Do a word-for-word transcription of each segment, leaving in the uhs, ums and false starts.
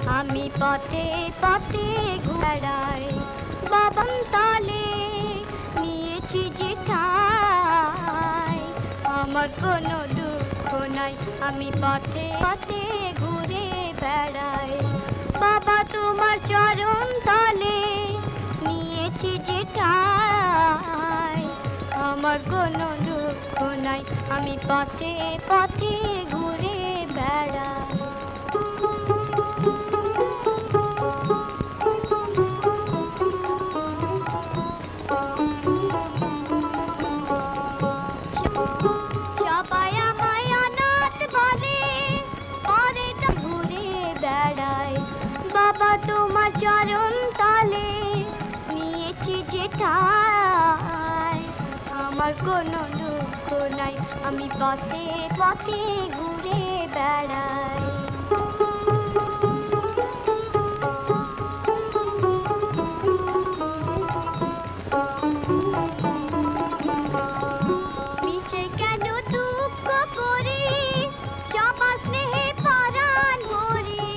আমি পথে পথে ঘোরাই বাবান তলে নিয়েছি যে ঠাই আমার কোনো দুঃখ নাই আমি পথে পথে ঘুরে বেড়াই বাবা তোমার চরণ তলে নিয়েছি যে ঠাই আমার কোনো দুঃখ নাই আমি পথে পথে ঘুরে বেড়াই সবাই আমায় অনাথ বলে পরে তো ঘুরে বেড়াই বাবা তোমার চরণ তলে নিয়েছি যে ঠাই আমার কোনো দুঃখ নাই আমি পথে পথে ঘুরে বেড়াই মিছে কেন দুঃখ করি সবার স্নেহে পরাণ ভরি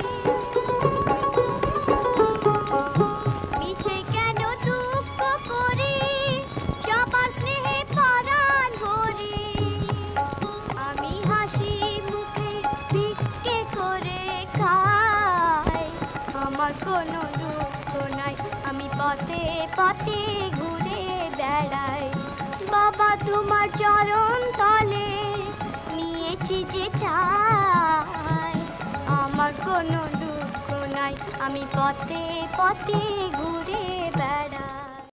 মিছে কেন দুঃখ করি সবার স্নেহে পরাণ ভরি আমি হাসি মুখে ভিক্ষে করে খাই আমার কোনো দুঃখ নাই আমি পথে পথে ঘুরে বেড়াই বাবা তোমার চরণ তলে নিয়েছি যে ঠাই আমার কোনো দুঃখ নাই আমি পথে পথে ঘুরে